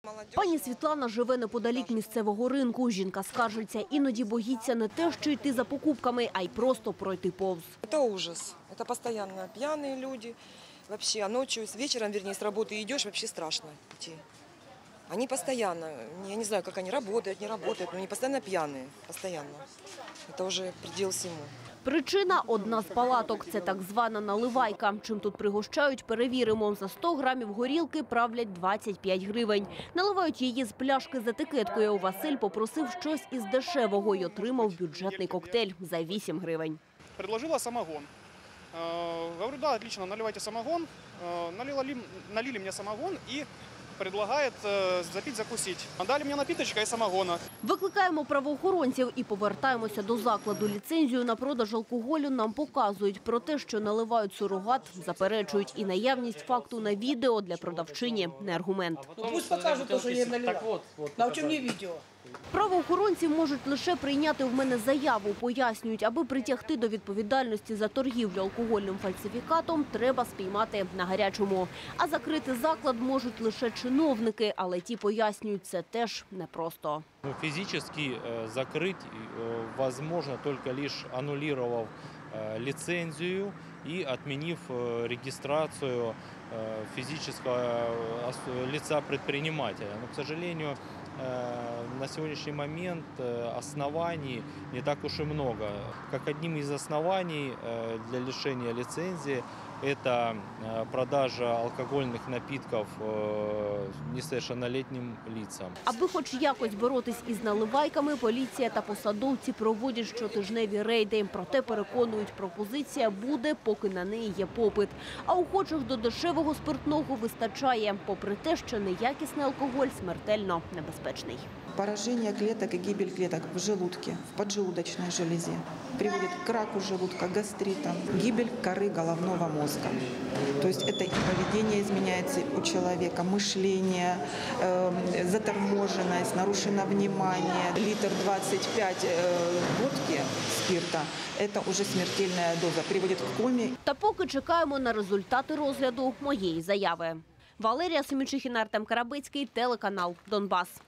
Пані Світлана живе неподалік місцевого ринку. Жінка скаржиться, іноді боїться не те, що йти за покупками, а й просто пройти повз. Це ужас. Це постійно п'яні люди. Вообще, а ночью, вечером, вернее, с работы идешь, вообще страшно идти. Они постоянно, я не знаю, как они работают, не работают, но они постоянно пьяные, постоянно. Это уже предел всему. Причина – одна з палаток. Це так звана наливайка. Чим тут пригощають, перевіримо. За 100 грамів горілки правлять 25 гривень. Наливають її з пляшки з етикеткою. Василь попросив щось із дешевого і отримав бюджетний коктейль за 8 гривень. Предложила самогон. Говорю, да, отлично, наливайте самогон. Налили мне самогон и предлагает запить, закусить. Дали мне напиточка и самогона. Викликаємо правоохоронців і повертаємося до закладу. Ліцензію на продаж алкоголю нам показують. Про те, що наливають сурогат, заперечують. І наявність факту на відео для продавчині – не аргумент. Пусть покажуть, що я наливаю. Навчи мені відео. Правоохоронці можуть лише прийняти в мене заяву. Пояснюють, аби притягти до відповідальності за торгівлю алкогольним фальсифікатом, треба спіймати на гарячому. А закрити заклад можуть лише чиновники, але ті пояснюють, це теж непросто. Физически закрыть возможно только лишь аннулировав лицензию и отменив регистрацию физического лица предпринимателя. Но, к сожалению, на сегодняшний момент оснований не так уж и много. Как одним из оснований для лишения лицензии это продажа алкогольных напитков несовершеннолетним лицам. Аби хоч якось боротись із наливайками, поліція та посадовці проводять щотижневі рейди. Проте, переконують, пропозиція буде, поки на неї є попит. А охочих до дешевого спиртного вистачає, попри те, що неякісний алкоголь смертельно небезпечний. Поражение клеток и гибель клеток в желудке, в поджелудочной железе приводит к раку желудка, гастритам, гибель коры головного мозга. То есть это и поведение изменяется у человека, мышление, заторможенность, нарушено внимание. Литр 25 водки, спирта – это уже смертельная доза, приводит к коме. Та поки чекаємо на результати розгляду моєї заяви. Валерія Семенчихіна, Артем Карабицький, телеканал «Донбас».